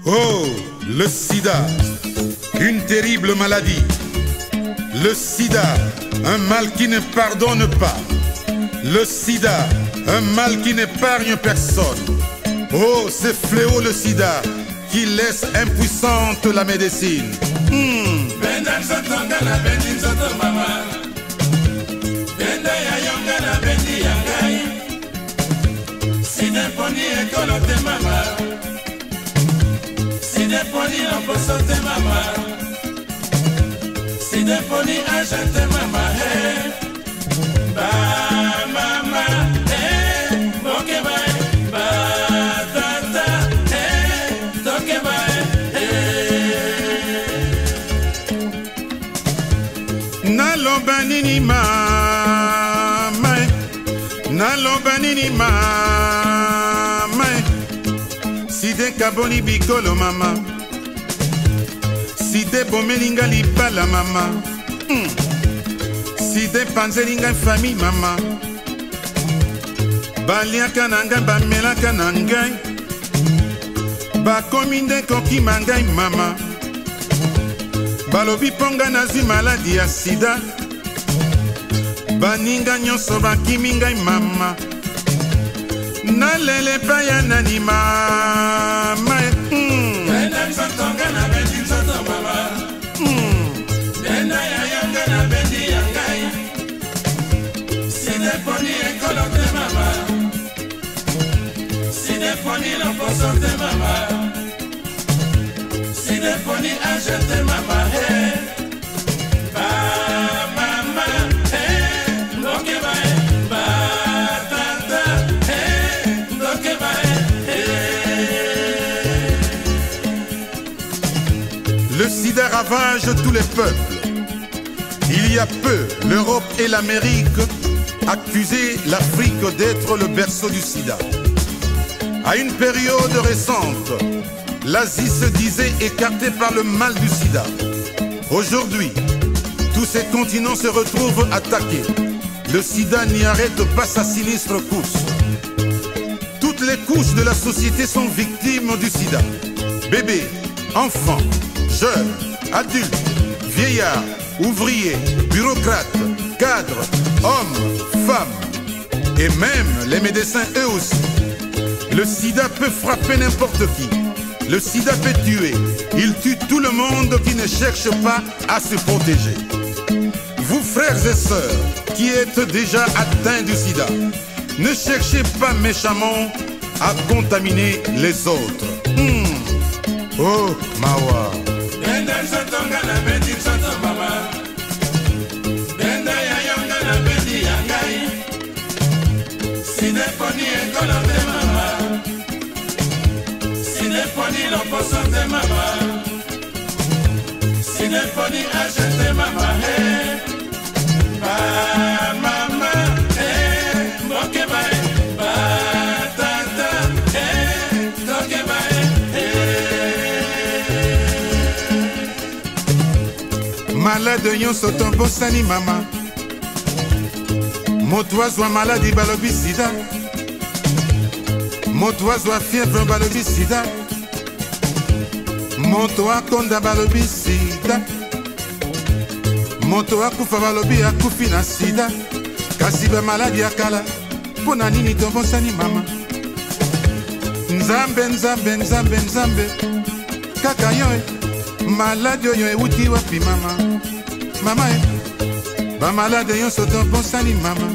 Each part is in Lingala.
Oh, le sida, une terrible maladie. Le sida, un mal qui ne pardonne pas. Le sida, un mal qui n'épargne personne. Oh, ce fléau le sida qui laisse impuissante la médecine. Nalobanini mama, nalobanini mama, side kaboni bikolo mama, side bomelinga libala mama, side panzelinga famille mama, baliaka nanga bamelaka nangai, bakominde koki mangai mama. Balobi ponga nazi maladi ya sida, baninga nyonso bakimi ngai mama, nalele pa ya nani mama. Benda msotonga na bendi msoto mama, benda ya yanga na bendi ya ngai, side poni ekolo te mama, side poni loposo te mama, side poni age te mama. Le sida ravage tous les peuples. Il y a peu, l'Europe et l'Amérique accusaient l'Afrique d'être le berceau du sida. À une période récente, l'Asie se disait écartée par le mal du sida. Aujourd'hui, tous ces continents se retrouvent attaqués. Le sida n'y arrête pas sa sinistre course. Toutes les couches de la société sont victimes du sida. Bébés, enfants, jeunes, adultes, vieillards, ouvriers, bureaucrates, cadres, hommes, femmes et même les médecins eux aussi. Le sida peut frapper n'importe qui. Le sida peut tuer. Il tue tout le monde qui ne cherche pas à se protéger. Vous frères et sœurs qui êtes déjà atteints du sida, ne cherchez pas méchamment à contaminer les autres. Oh, Mawa. Malade nyonso tombosani mama, moto azwa maladi balobi sida, moto azwa fièvre balobi sida, moto akonda balobi sida, moto akufa balobi akufi na sida. Kasi ba maladi akala pona nini tombosani mama. Nzambe nzambe nzambe nzambe kaka yo maladi oyo ewuti wapi mama. Mama ba malade yo soto bonsani mama.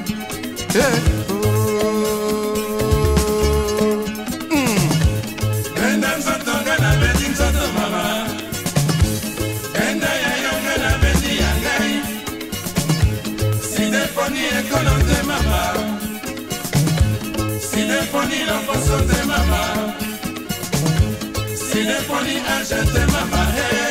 Benda msotonga na bendi msoto mama, benda ya yonga na bendi ya ngai, side poni ekolo te mama, side poni loposo te mama, side poni age te mama.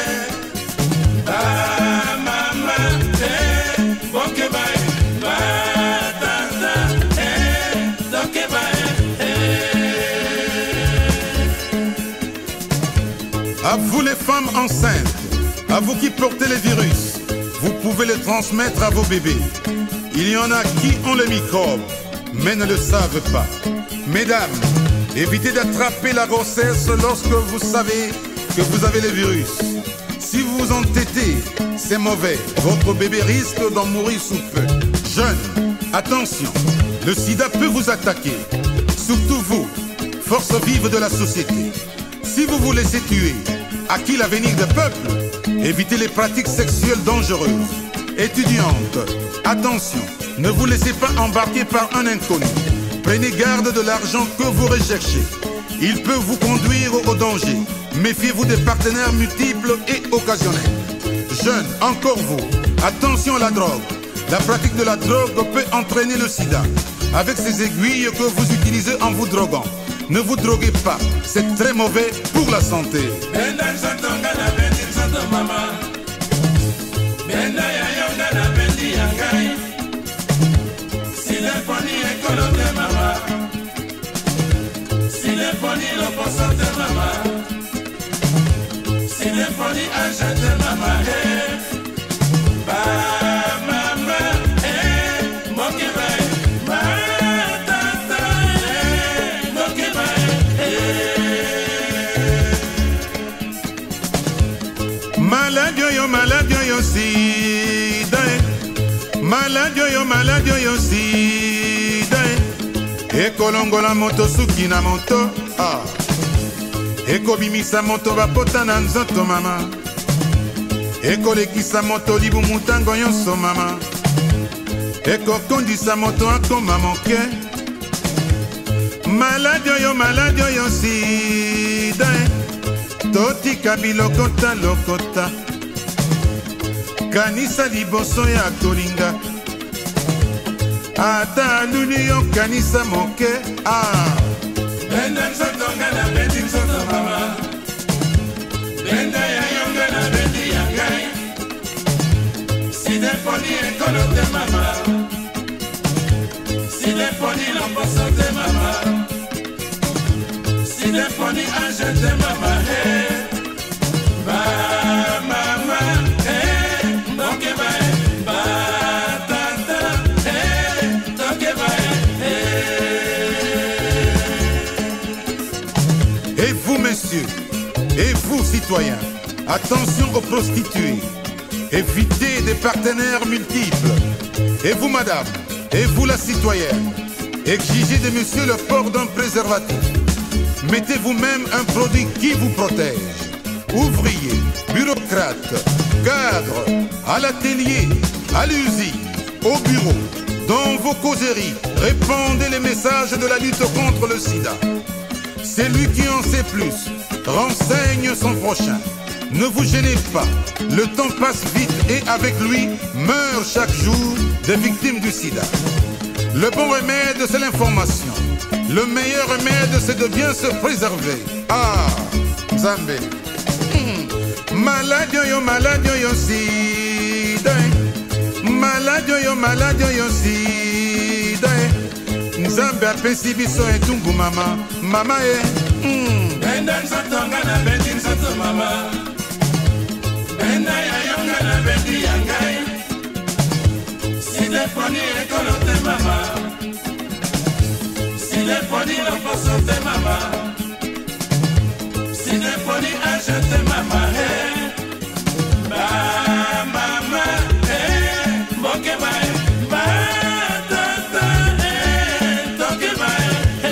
À vous les femmes enceintes, à vous qui portez les virus, vous pouvez les transmettre à vos bébés. Il y en a qui ont le microbe, mais ne le savent pas. Mesdames, évitez d'attraper la grossesse lorsque vous savez que vous avez le virus. Si vous vous entêtez, c'est mauvais. Votre bébé risque d'en mourir sous peu. Jeunes, attention, le sida peut vous attaquer. Surtout vous, force vive de la société. Si vous vous laissez tuer, à qui l'avenir des peuples? Évitez les pratiques sexuelles dangereuses. Étudiantes, attention, ne vous laissez pas embarquer par un inconnu. Prenez garde de l'argent que vous recherchez. Il peut vous conduire au danger. Méfiez-vous des partenaires multiples et occasionnels. Jeunes, encore vous, attention à la drogue. La pratique de la drogue peut entraîner le sida. Avec ces aiguilles que vous utilisez en vous droguant. Ne vous droguez pas, c'est très mauvais pour la santé. Malade yo SIDA, malade yo SIDA. Eko longola moto suki na moto, eko bimisa moto bapota na nzoto mama. Eko lekisa moto libu mutango yonso mama. Eko kondisa moto akoma moke. Malade yo SIDA, toti kabilokota lokota. Kanisa liboso ya kolinga ata luni yo kanisa moke Benda nzoto ngana bendi nzoto mama Benda ya yonga na bendi ya ngai Side poni ekolo te mama Side poni loposo te mama Side poni anje te mama Ba mama Et vous, messieurs, et vous, citoyens, attention aux prostituées. Évitez des partenaires multiples. Et vous, madame, et vous, la citoyenne, exigez de monsieur le port d'un préservatif. Mettez vous-même un produit qui vous protège. Ouvriers, bureaucrates, cadres, à l'atelier, à l'usine, au bureau, dans vos causeries, répandez les messages de la lutte contre le sida. Celui qui en sait plus, renseigne son prochain. Ne vous gênez pas, le temps passe vite et avec lui meurent chaque jour des victimes du sida. Le bon remède, c'est l'information. Le meilleur remède, c'est de bien se préserver. Zambé. Malade yo SIDA. Malade yo SIDA. Nzambe apesi biso etungu mama. Mama Benda nzoto ngana bendi nzoto mama. Benda ya yonga na bendi ya ngai. Side poni ekolo te mama. Side poni loposo te mama. Side poni anje te mama. Ba mama moke bae. Ba tata toke bae.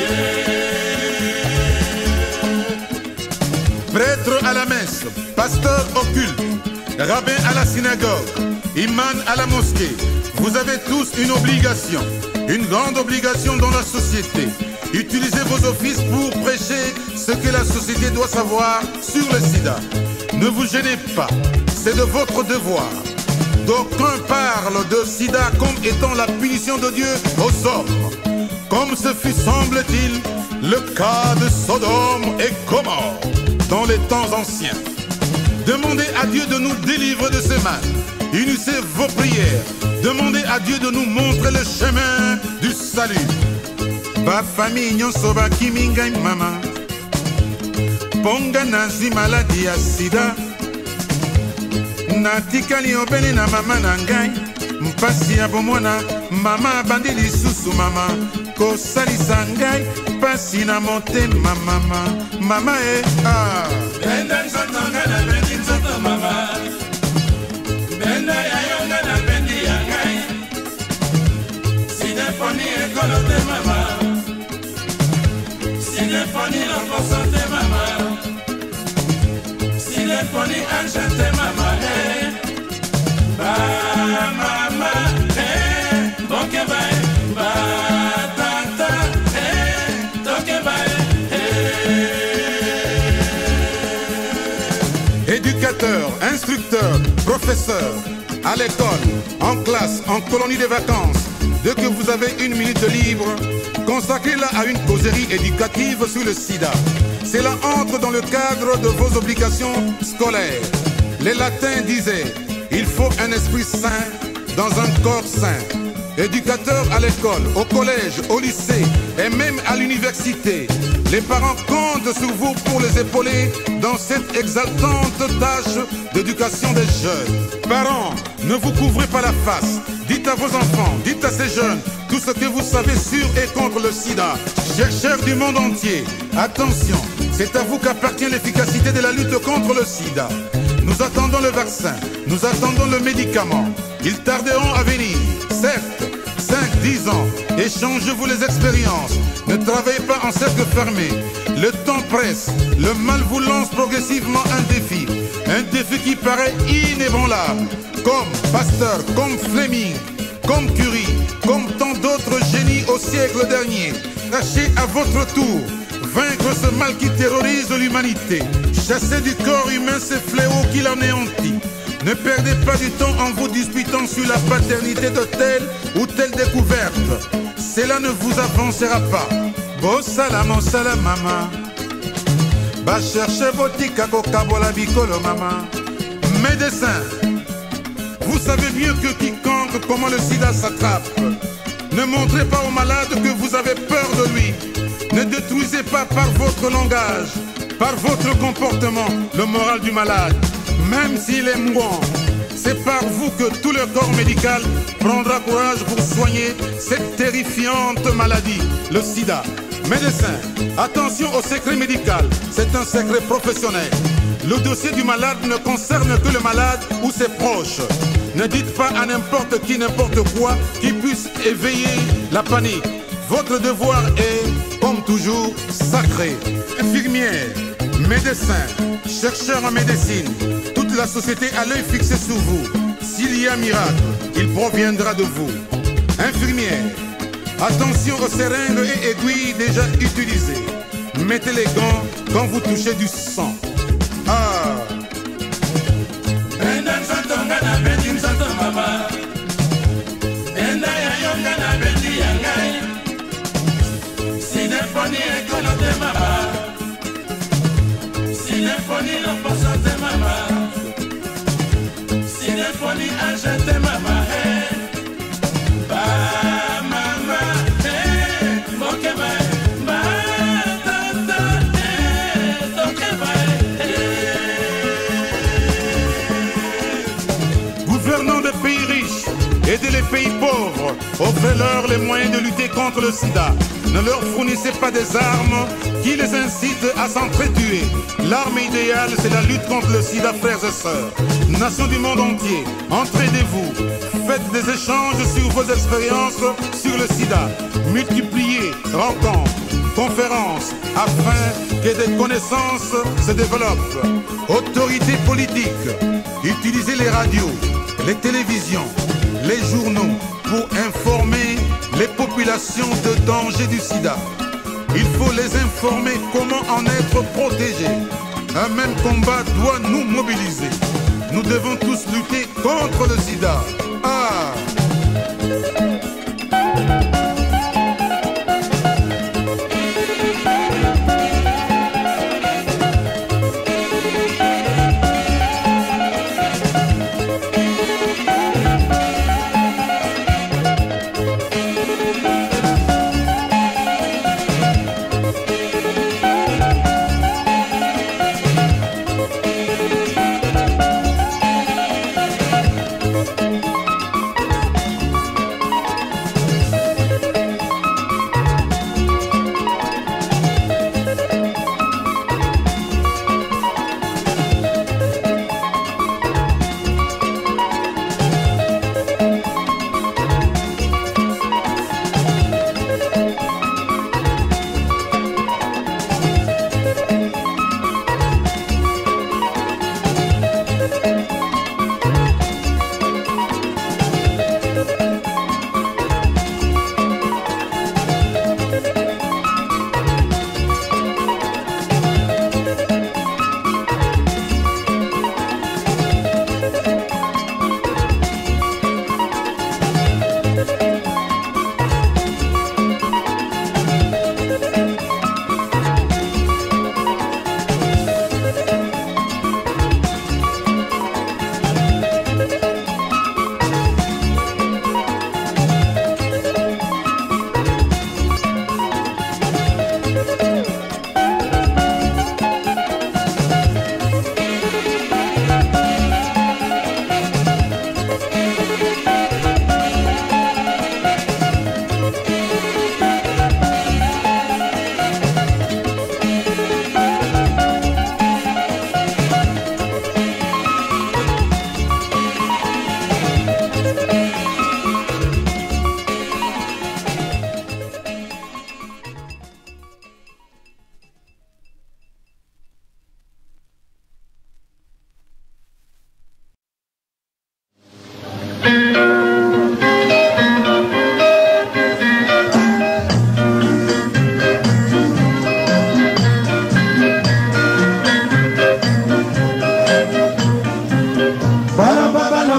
Prêtre à la messe, pasteur au culte, rabbin à la synagogue, imam à la mosquée. Vous avez tous une obligation, une grande obligation dans la société. Utilisez vos offices pour prêcher ce que la société doit savoir sur le sida. Ne vous gênez pas, c'est de votre devoir. D'aucuns parlent de sida comme étant la punition de Dieu aux hommes, comme ce fut, semble-t-il, le cas de Sodome et Gomorrhe dans les temps anciens. Demandez à Dieu de nous délivrer de ce mal. Unissez vos prières. Demandez à Dieu de nous montrer le chemin du salut. Ba famille nyonso ba kimingai mama. Ponga nazi maladie ya sida. Natikali obele na mama na ngai. Mpasi ya bomwana mama bandi lisusu mama. Kosalisa ngai pasi na motema mama. Mama Éducateurs, instructeurs, professeurs, à l'école, en classe, en colonie de vacances, dès que vous avez une minute libre, consacrez-la à une causerie éducative sur le sida. Cela entre dans le cadre de vos obligations scolaires. Les latins disaient, il faut un esprit sain dans un corps sain. Éducateurs à l'école, au collège, au lycée et même à l'université, les parents comptent sur vous pour les épauler dans cette exaltante tâche d'éducation des jeunes. Parents, ne vous couvrez pas la face. Dites à vos enfants, dites à ces jeunes tout ce que vous savez sur et contre le sida. Chercheurs du monde entier, attention, c'est à vous qu'appartient l'efficacité de la lutte contre le sida. Nous attendons le vaccin, nous attendons le médicament. Ils tarderont à venir, certes, 5-10 ans. Échangez-vous les expériences. Ne travaillez pas en cercle fermé. Le temps presse. Le mal vous lance progressivement un défi. Un défi qui paraît inébranlable. Comme Pasteur, comme Fleming, comme Curie, comme tant d'autres génies au siècle dernier. Tâchez à votre tour vaincre ce mal qui terrorise l'humanité. Chassez du corps humain ces fléaux qui l'anéantit. Ne perdez pas du temps en vous disputant sur la paternité de telle ou telle découverte. Cela ne vous avancera pas. Bo salam salam mama. Ba cherchez botika kokabola bikolo mama. Médecin, vous savez mieux que quiconque comment le sida s'attrape. Ne montrez pas au malade que vous avez peur de lui. Ne détruisez pas par votre langage, par votre comportement, le moral du malade. Même s'il est mourant, c'est par vous que tout le corps médical prendra courage pour soigner cette terrifiante maladie, le sida. Médecin, attention au secret médical, c'est un secret professionnel. Le dossier du malade ne concerne que le malade ou ses proches. Ne dites pas à n'importe qui, n'importe quoi qui puisse éveiller la panique. Votre devoir est, comme toujours, sacré. Infirmière, médecin, chercheur en médecine, toute la société a l'œil fixé sur vous. S'il y a miracle, il proviendra de vous. Infirmière, attention aux seringues et aiguilles déjà utilisées. Mettez les gants quand vous touchez du sang. Ah! Gouvernants de pays riches, aidez les pays pauvres, offrez-leur les moyens de lutter contre le sida. Ne leur fournissez pas des armes qui les incitent à s'entretuer. L'arme idéale, c'est la lutte contre le sida, frères et sœurs. Nations du monde entier, entraidez-vous. Faites des échanges sur vos expériences sur le sida. Multipliez rencontres, conférences, afin que des connaissances se développent. Autorités politiques, utilisez les radios, les télévisions, les journaux pour informer les populations de danger du sida. Il faut les informer comment en être protégés. Un même combat doit nous mobiliser. Nous devons tous lutter contre le sida. Ah!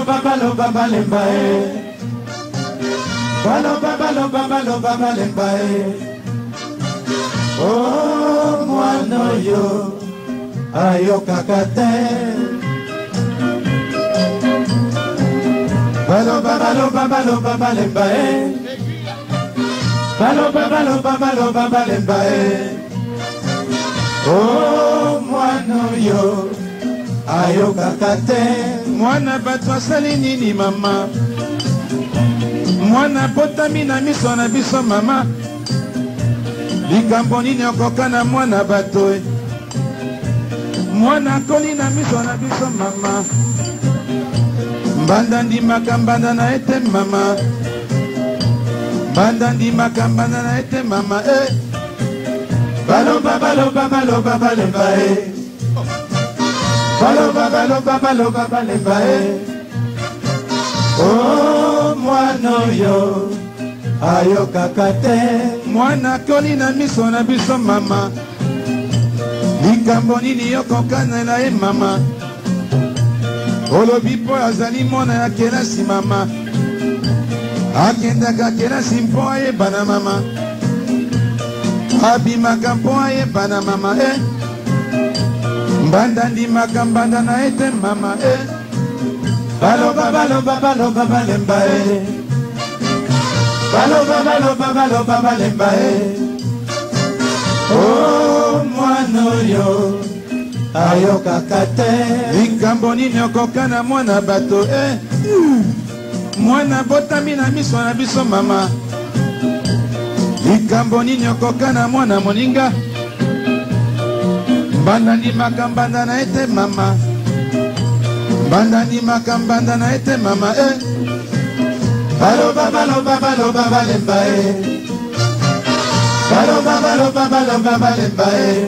baloba baloba balemba baloba baloba baloba balemba oh mwana yo ayokaka te baloba baloba baloba balemba baloba baloba baloba balemba oh mwana yo ayokaka te mwana bato asali nini mama mwana botami na miso na biso mama likambo nini okoka na mwana bato mwana koli na miso na biso mama mbanda ndimaka mbanda na ete mama mbanda ndimaka mbanda na ete mama baloba baloba baloba balemba baloba baloba baloba balemba oh mwana yo ayokaka te mwana koli na miso na biso mama likambo nini yokokana na ye mama olobi mpo azali mwana ya kelasi mama akendaka kelasi mpo ayebana mama abimaka mpo ayebana mama mbanda ndimaka mbanda na ete mama baloba baloba baloba balemba baloba baloba baloba balemba oh mwana yo ayokaka te likambo nini okoka na mwana bato mwana botami na miso na biso mama likambo nini okoka na mwana moninga mbanda ndimaka mbanda na ete mama mbanda ndimaka mbanda na ete mama baloba baloba baloba balemba baloba baloba baloba balemba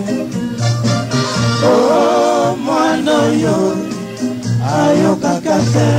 oh mwana yo ayokaka te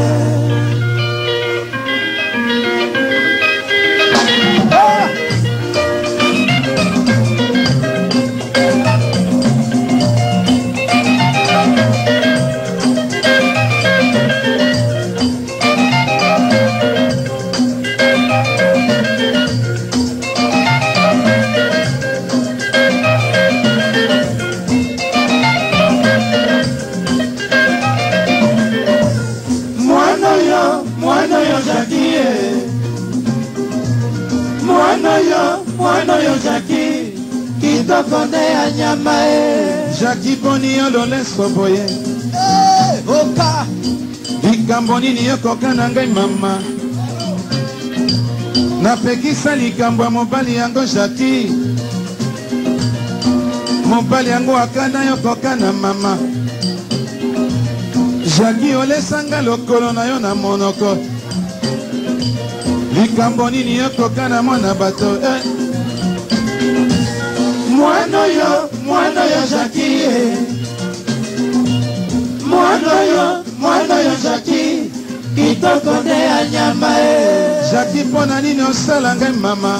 mwana yo Jacqui kitoko nde ya nyama Jacqui boni yo loleso boye oka likambo nini yokoka na ngai mama napekisa likambo ya mobali yango Jacqui mobali yango akanda yokoka na mama Jacqui olesanga lokolo na yo na monoko likambo nini yokoka na mwana bato mwana yo Jacqui mwana yo Jacqui kitoko nde ya nyama Jacqui mpona nini osala ngai mama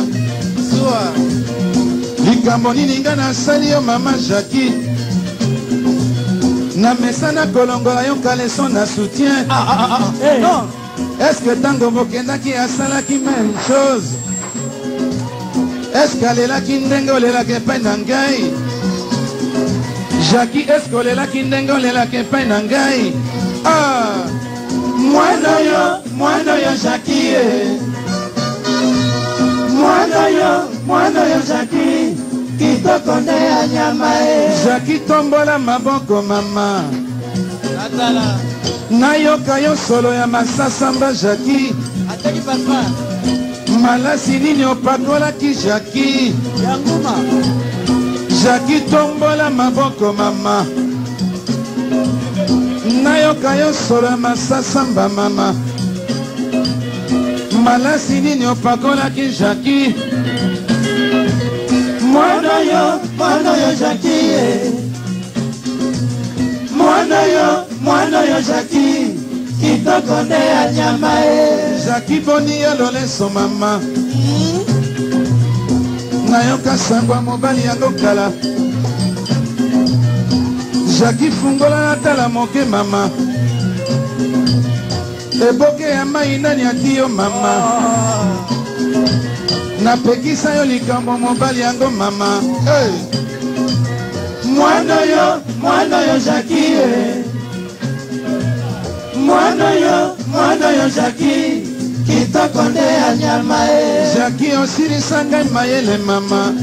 likambo nini ngai nasali yo mama Jacqui na mesana kolongola yo Eleison na soutien non est-ce que tango mokendaki asalaki même chose est-ce que alelaki ndenge olelaki epai na ngai Jacqui est-ce que olelaki ndenge olelaki epai na ngai mwana yo Jacqui mwana yo Jacqui kitoko nde ya nyama Jacqui tombola maboko mama atala nayoka yo solo ya masasamba Jacqui malasi nini opakolaki Jacqui Jacqui tombola maboko mama nayoka yo solo ya masasamba mama malasi nini opakolaki Jacqui mwana yo Jacqui mwana yo Jacqui kitoko nde ya nyama Jacqui boni yo loleso mama nayoka sangwa mobali yango kala Jacqui fungola na tala moke mama eboke ya Mayi nani ati yo mama napekisa yo likambo mobali yango mama mwana yo Jacqui mwana yo Jacqui kitoko nde ya nyama Jacqui osilisa ngai mayele mama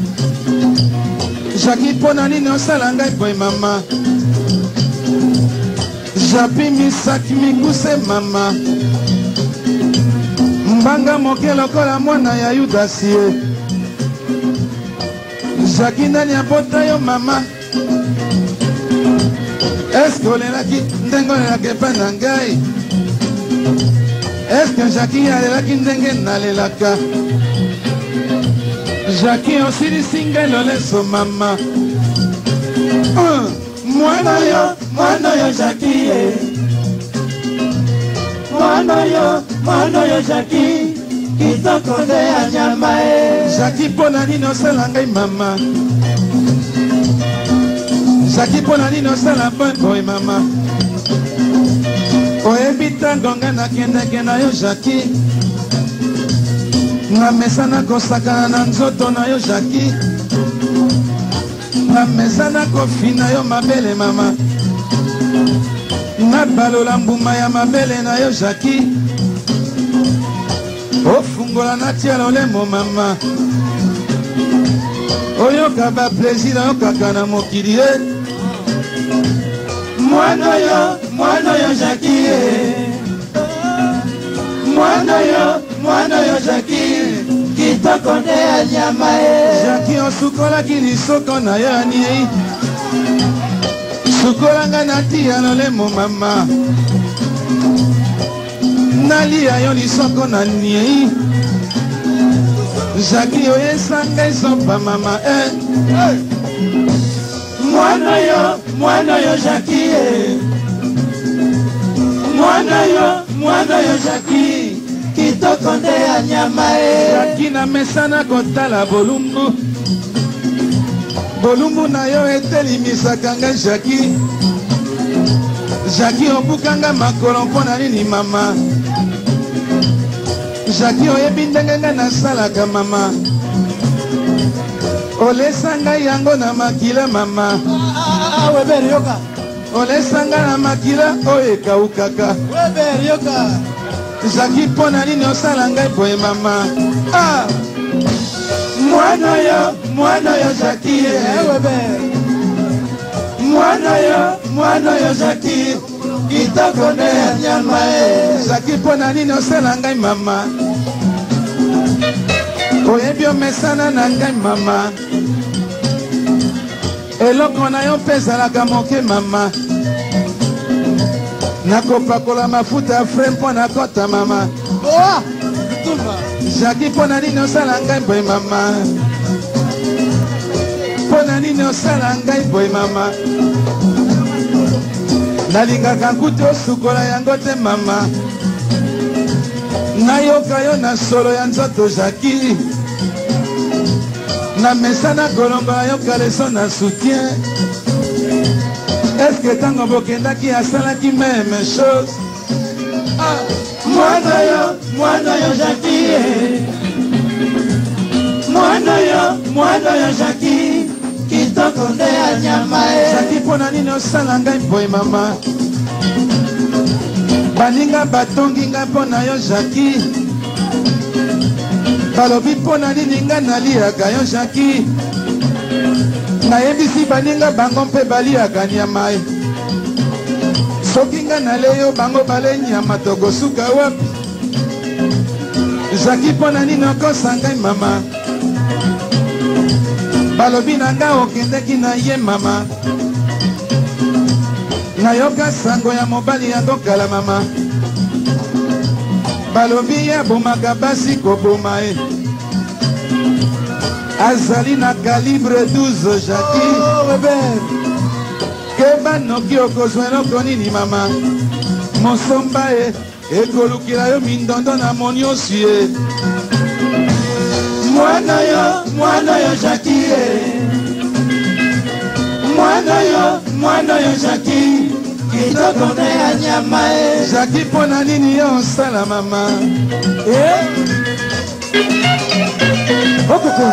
Jacqui mpona nini osala ngai boye mama Japi misaki mikuse mama mbanga moke lokola mwana ya Yudasie Jacqui nani abota yo mama eske olelaki ndenge olelaki epai na ngai eske Jacqui alelaki ndenge nalelaka Jacqui osilisi ngai loleso mama mwana yo Jacqui mwana yo Jacqui kitoko nde ya nyama Jacqui mpona nini osala ngai mama Jacqui mpona nini osala boye mama oyebi ntango ngai nakendeke na yo Jacqui na mesa nakosakana na nzoto na yo Jacqui na mesa nakofina yo mabele mama nabalola mbuma ya mabele na yo Jacqui ofungola natia lolemo mama oyoka baplaisir oyokaka na mokili mwana yo Jacqui mwana yo Jacqui kitoko nde ya nyama Jacqui osukolaki lisoko na yo ani sukolanga natia lolemo mama nalia yo lisoko na niei Jacqui oyesa ngai sopa mama mwana yo Jacqui mwana yo Jacqui kitoko nde ya nyama Jacqui na mesa nakotala bolumbu na yo etelimisaka ngai Jacqui Jacqui obukanga makolo mpona nini mama Jacqui oyebi ndenge ngai nasalaka mama olesa ngai yango na makila mama olesa ngai na makila oyo ekaukaka Jacqui mpona nini osala ngai boye mama mwana yo Jacqui mwana yo Jacqui kitoko nde ya nyama Jacqui mpona nini osala ngai mama oyebi omesana na ngai mama eloko na yo mpe ezalaka moke mama nakopakola mafuta ya fre mpo nakota mama Jacqui mpona nini osala ngai boye mama mpona nini osala ngai boye mama nalingaka nkuti osukola yango te mama nayoka yo na solo ya nzoto Jacqui na mesa nakolongola yo kaleso na soutien eske ntango bokendaki asalaki meme chose mwana yo Jacqui mwana yo Jacqui kitoko nde ya nyama Jacqui mpona nini osala ngai boye mama baninga batongi ngai mpona yo Jacqui balobi mpona nini ngai naliaka yo Jacqui nayebisi baninga bango mpe baliaka nyama soki ngai naleyo bango bale nyama tokosuka wapi Jacqui mpona nini okosa ngai mama balobi na ngai okendeki na ye mama nayoka sango ya mobali yango kala mama balobi ye abomaka basi koboma azali na calibre 12 Jacqui keba noki okozwa eloko nini mama mosomba ekolukila yo mindondo na moni osie mwana yo Jacqui mwana yo Jacqui kitoko nde ya nyama e Jacqui pona nini yo osala mama okoko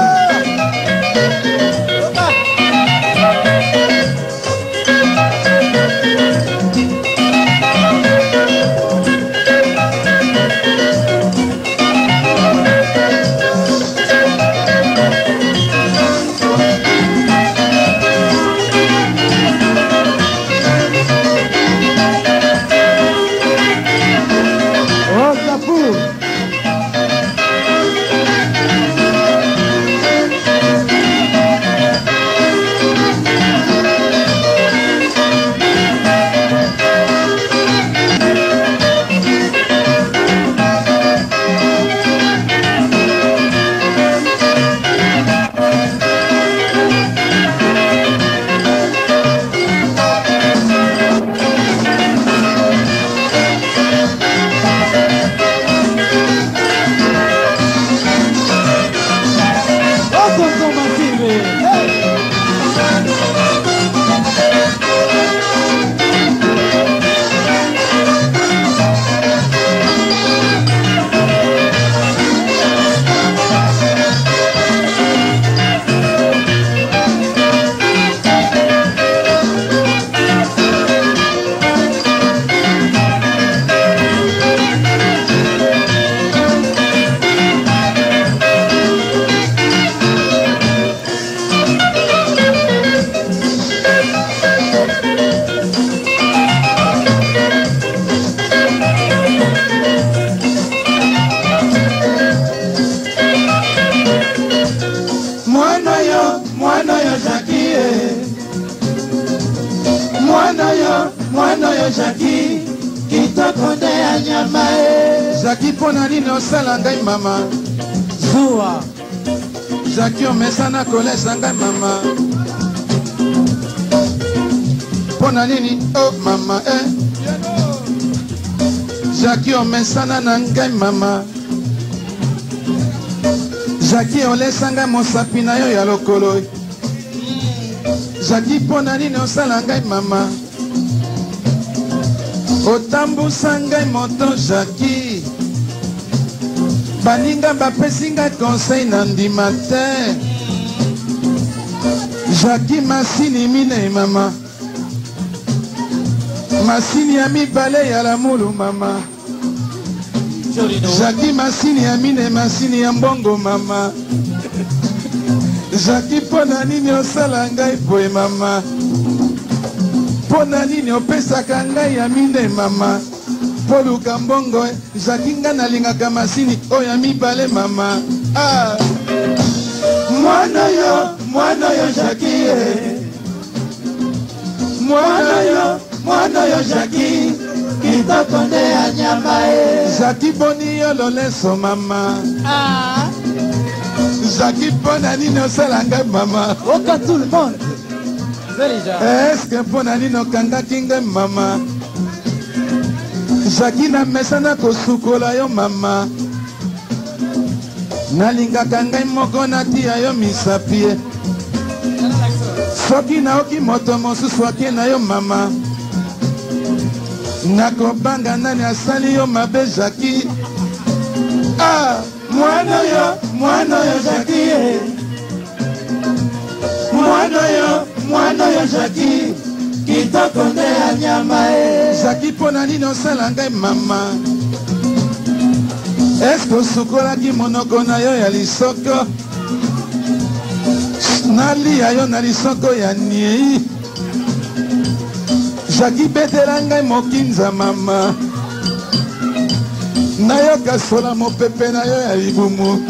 Jacqui, kitoko nde ya nyama e Jacqui pona nini osala ngai mama zuwa Jacqui omesana kolesa ngai mama pona nini oh mama Jacqui omesana na ngai mama Jacqui olesa ngai mosapi na yo ya lokolo Jacqui pona nini osala ngai mama otambusa ngai moto Jacqui baninga bapesi ngai conseil na ndima te Jacqui masini mine mama masini ya mibale ya lamulu mama Jacqui masini ya mine masini ya mbongo mama Jacqui pona nini osala ngai poe mama pona nini opesaka ngai ya mine mama poluka mbongo Jacqui nga nalingaka masini oyo ya mibale mama mwana yo Jacqui mwana yo Jacqui kitoko nde ya nyama e Jacqui boni yo loleso mama Jacqui pona nini osala ngai mama oka tout le monde est-ce que pona nini okangaki ngai mama Jacqui na mesana kosukola yo mama nalingaka ngai moko natia yo misapi soki naoki moto mosusu ake na yo mama nakobanga nani asali yo mabe Jacqui mwana yo Jacqui mwana yo Jacqui kitoko nde ya nyama e Jacqui pona nini osala ngai mama eske osukolaki monoko na yo ya lisoko nalia yo na lisoko ya niei Jacqui betela ngai mokinza mama nayoka sola mopepe na yo ya libumu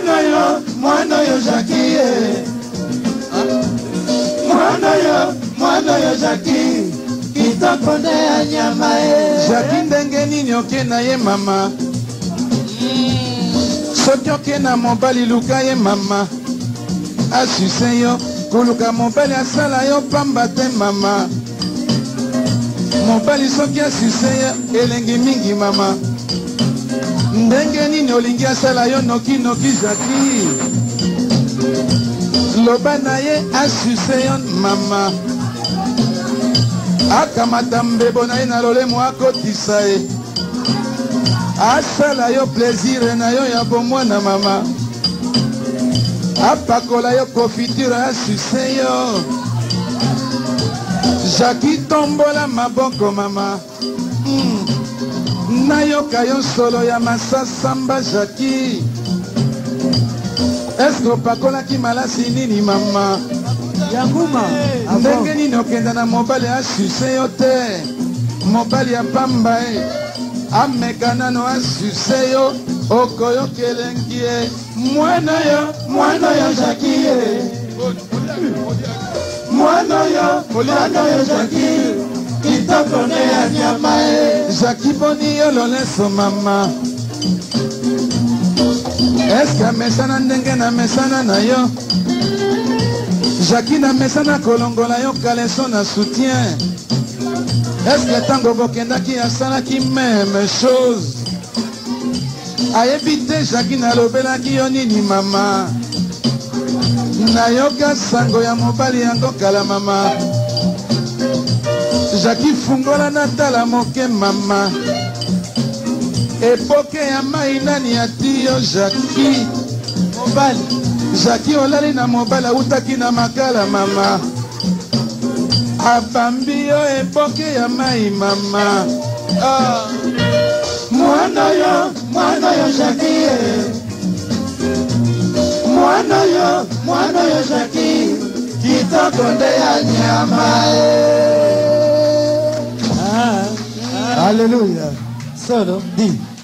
mwana yo Jacqui. Mwana yo Jacqui. Kitoko nde ya nyama Jacqui ndenge nini oke na ye mama. Soki oke na mobali luka ye mama. Asuse yo koluka mobali asala yo pamba te mama. Mobali soki asuse yo elengi mingi mama. Ndenge nini olingi asala yo noki noki Jacqui. Loba na ye asuse yo mama. Akamata mbebo na ye na lolemo akotisa ye. Asala yo plaisir na yo ya bomwana mama. Apakola yo confiture asuse yo. Jacqui tombola maboko mama. Nayoka yo solo ya masasamba Jacqui. Eske opakolaki malasi nini mama? Yanguma ndenge nini okenda na mobali asuse yo te. Mobali ya pamba ameka nano asuse yo. Okoyoka elengi ye. Mwana yo Jacqui. Mwana yo Jacqui. Kitoko nde ya nyama Jacqui boni yo loleso mama. Eske mesana ndenge na mesana na yo. Jacqui na mesana kolongola yo kaleso na soutien. Eske tango bokendaki asalaki même chose. Ayebi te Jacqui nalobelaki yo nini mama. Nayoka sango ya mobali yango kala mama. Jacqui fungola natala moke mama. Epoke ya Mayi nani ati yo Jacqui. Mobali Jacqui olali na mobali utaki na makala mama. Abambi yo epoke ya Mayi mama. Mwana yo Jacqui. Mwana yo Jacqui. Kitoko nde ya nyama Hallelujah. Solo, di.